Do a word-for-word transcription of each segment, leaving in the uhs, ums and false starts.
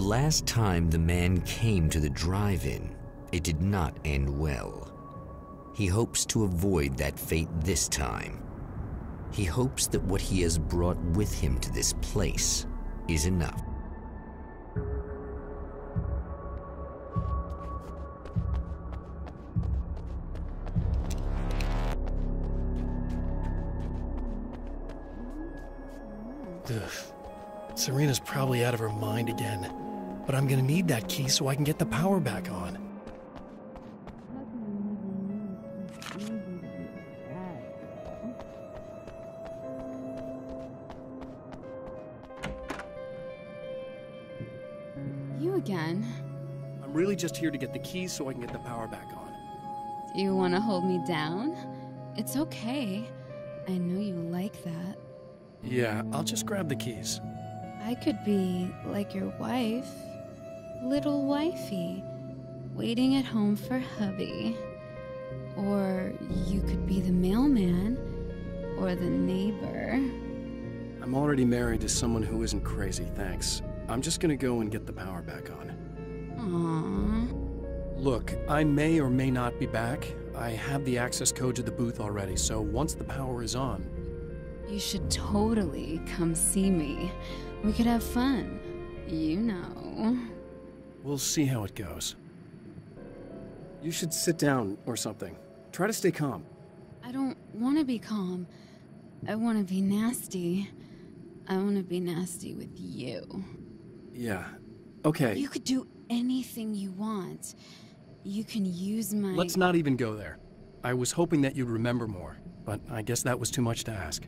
last time the man came to the drive-in, it did not end well. He hopes to avoid that fate this time. He hopes that what he has brought with him to this place is enough. Ugh. Serena's probably out of her mind again, but I'm gonna need that key so I can get the power back on. You again? I'm really just here to get the keys so I can get the power back on. Do you want to hold me down? It's okay. I know you like that. Yeah, I'll just grab the keys. I could be like your wife, little wifey, waiting at home for hubby. Or you could be the mailman, or the neighbor. I'm already married to someone who isn't crazy, thanks. I'm just gonna go and get the power back on. Aww. Look, I may or may not be back. I have the access code to the booth already, so once the power is on... You should totally come see me. We could have fun. You know. We'll see how it goes. You should sit down or something. Try to stay calm. I don't want to be calm. I want to be nasty. I want to be nasty with you. Yeah, okay. You could do anything you want. You can use my... Let's not even go there. I was hoping that you'd remember more, but I guess that was too much to ask.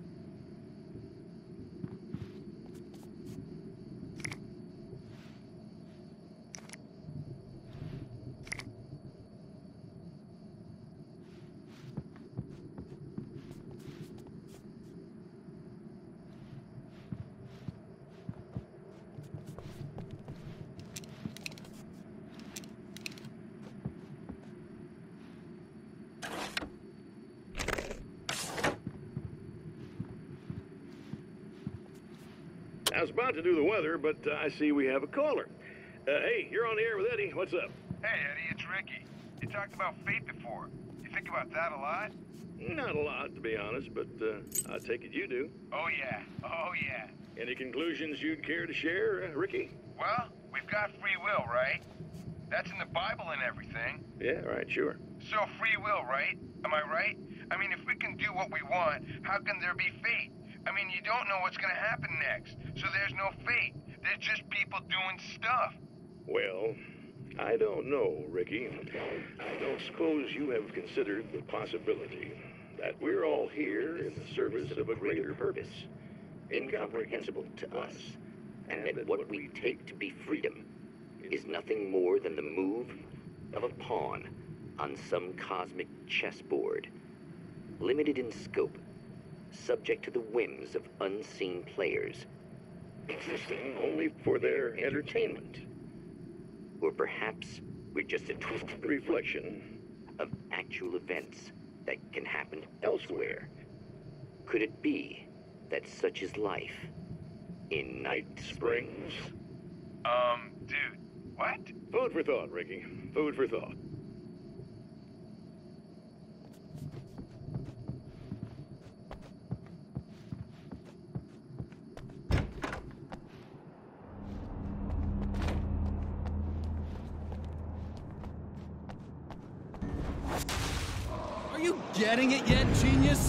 I was about to do the weather, but uh, I see we have a caller. Uh, hey, you're on the air with Eddie. What's up? Hey, Eddie, it's Ricky. You talked about fate before. You think about that a lot? Not a lot, to be honest, but uh, I take it you do. Oh, yeah. Oh, yeah. Any conclusions you'd care to share, uh, Ricky? Well, we've got free will, right? That's in the Bible and everything. Yeah, right, sure. So free will, right? Am I right? I mean, if we can do what we want, how can there be fate? I mean, you don't know what's going to happen next, so there's no fate. There's just people doing stuff. Well, I don't know, Ricky. I don't suppose you have considered the possibility that we're all here in the service of a greater purpose, incomprehensible to us, and that what we take to be freedom is nothing more than the move of a pawn on some cosmic chessboard, limited in scope, subject to the whims of unseen players, existing only for their entertainment. Or perhaps we're just a twisted reflection of actual events that can happen elsewhere. Could it be that such is life in Night Springs? Um, dude, what? Food for thought, Ricky. Food for thought. Are you getting it yet, genius?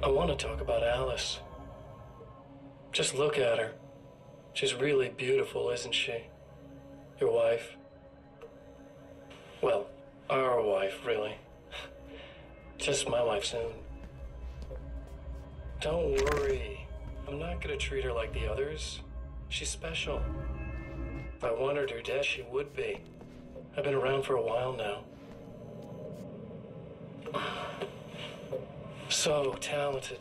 I want to talk about Alice. Just look at her. She's really beautiful, isn't she? Your wife. Well, our wife, really. Just my wife soon. Don't worry. I'm not gonna treat her like the others. She's special. If I wanted her dead, she would be. I've been around for a while now. So talented.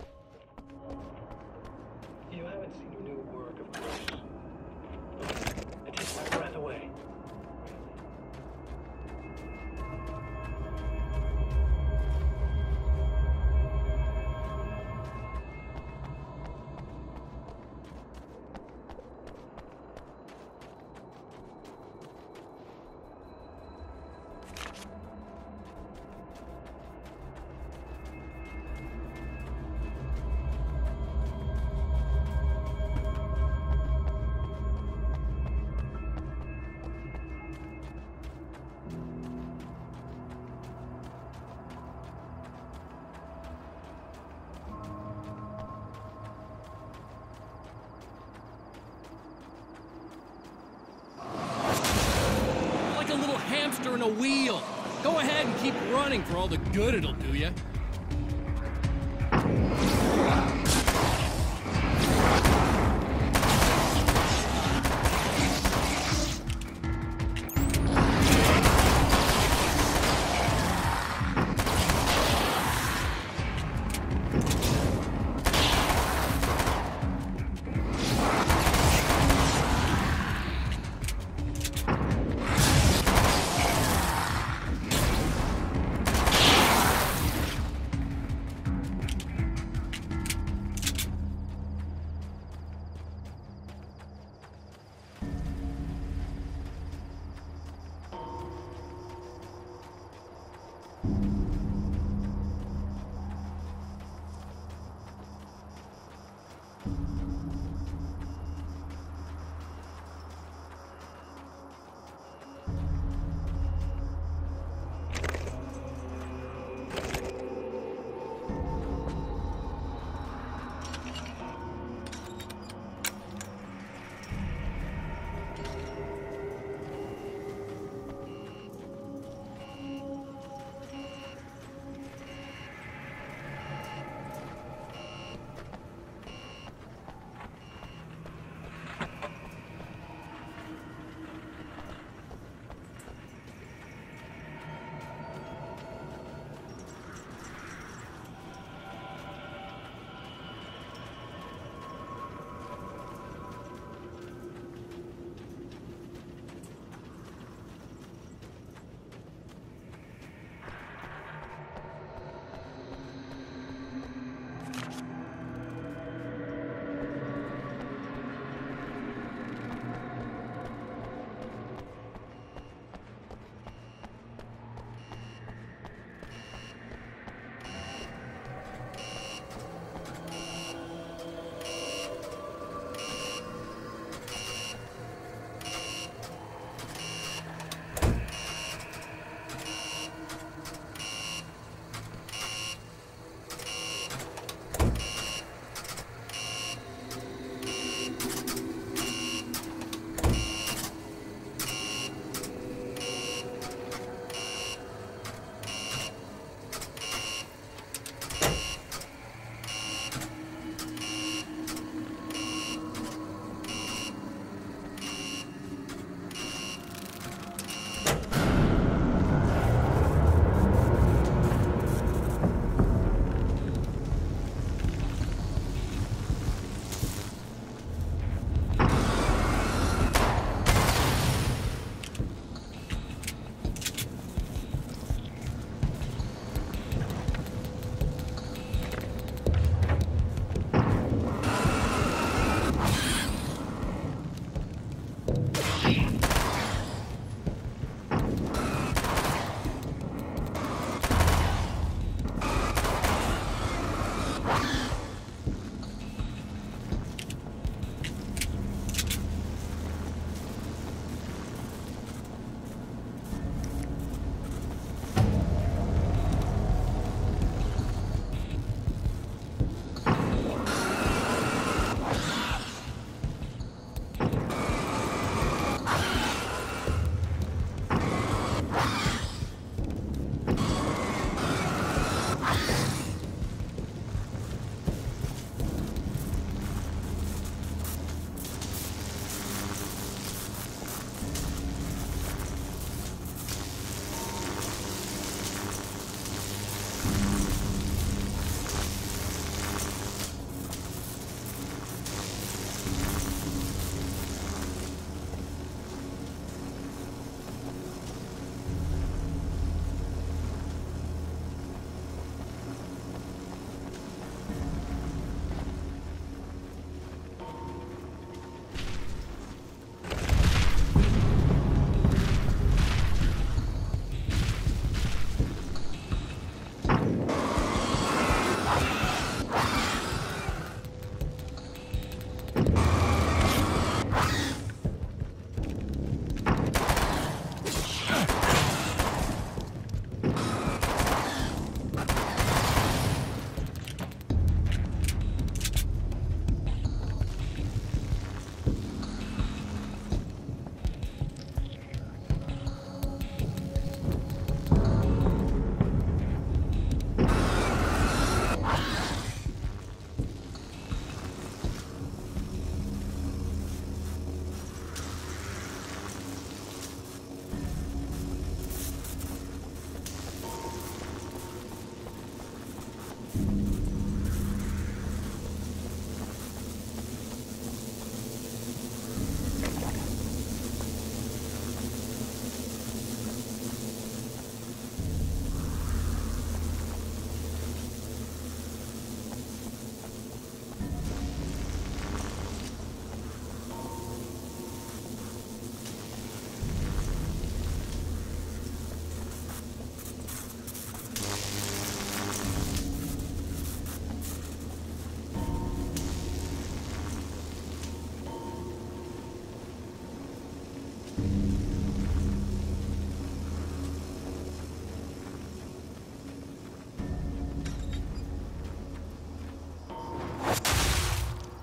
You haven't seen her new work, of course. It takes my breath away. In a wheel. Go ahead and keep running for all the good it'll do you.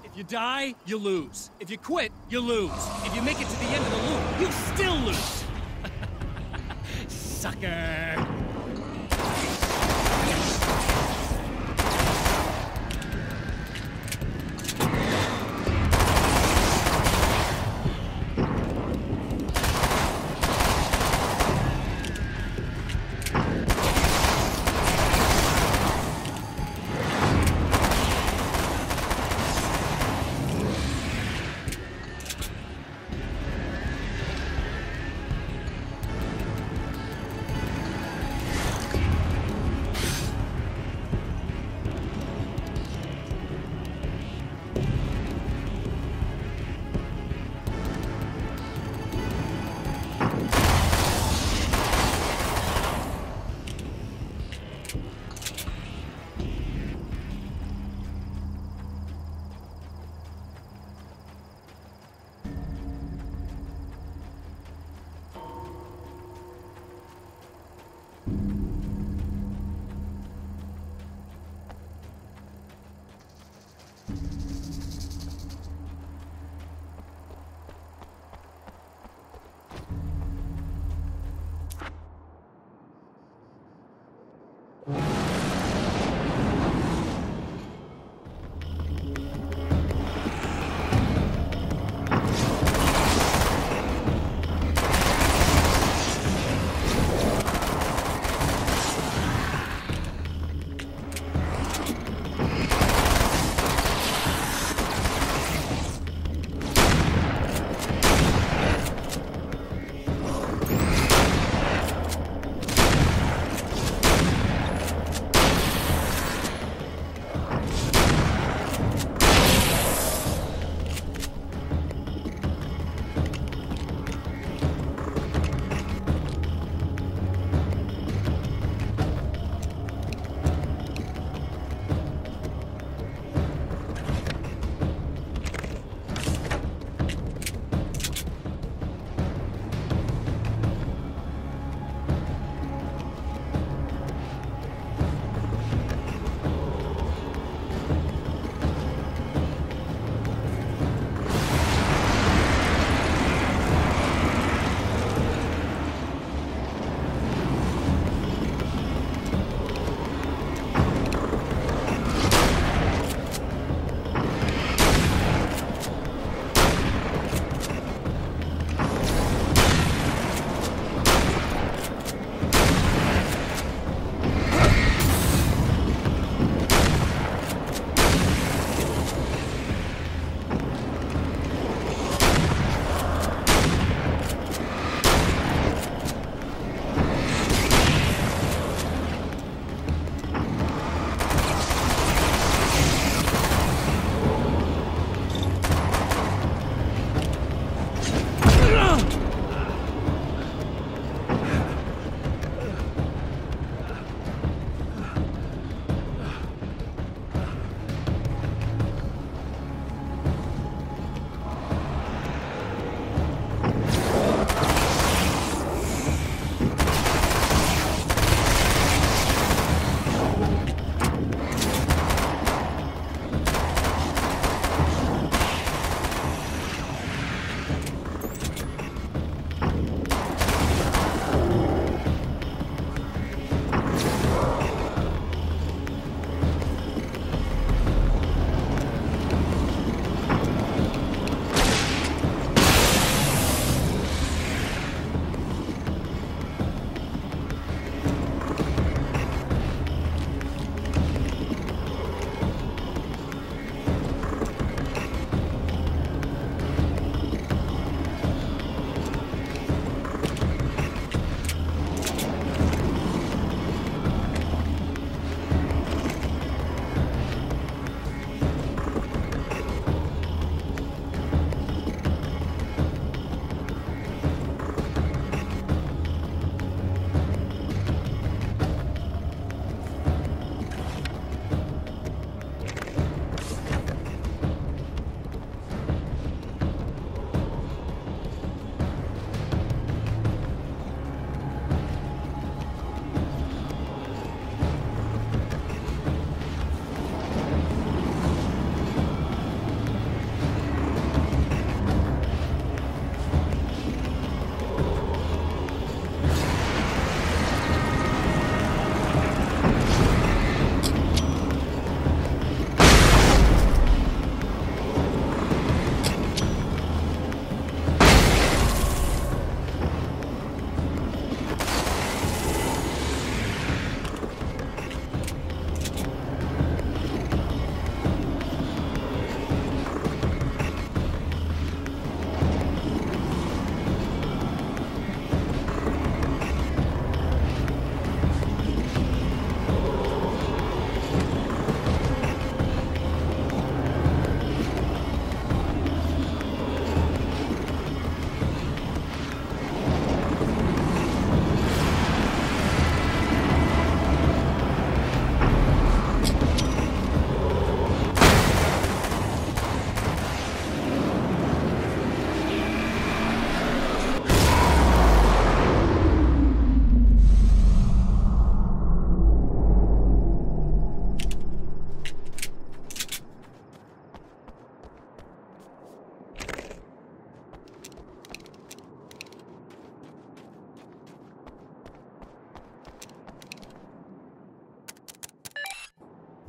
If you die, you lose. If you quit, you lose. If you make it to the end of the loop, you still lose. Sucker!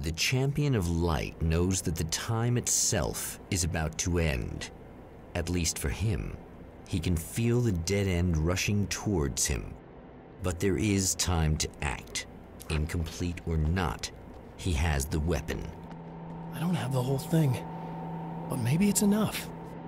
The champion of light knows that the time itself is about to end. At least for him. He can feel the dead end rushing towards him. But there is time to act. Incomplete or not, he has the weapon. I don't have the whole thing, but maybe it's enough.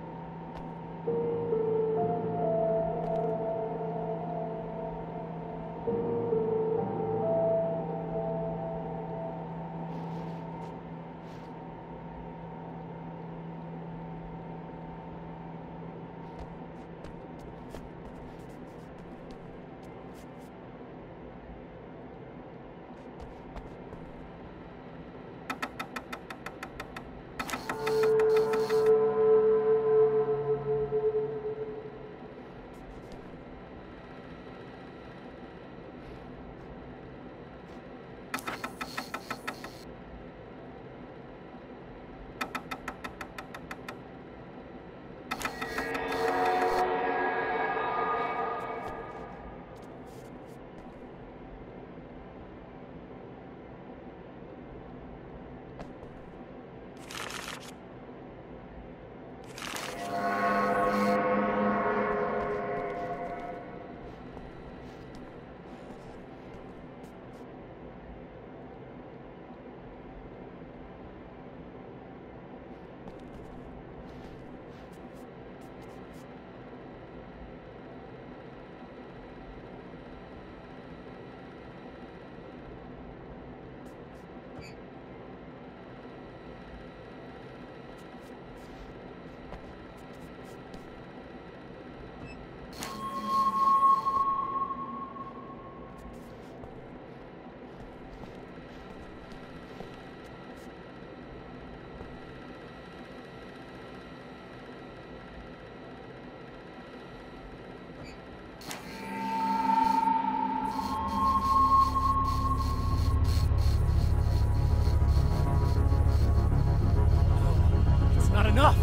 Enough!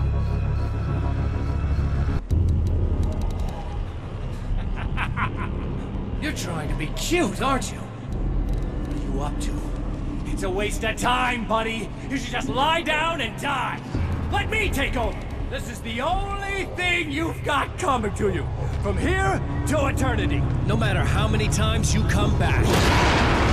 You're trying to be cute, aren't you? What are you up to? It's a waste of time, buddy. You should just lie down and die. Let me take over. This is the only thing you've got coming to you. From here to eternity. No matter how many times you come back.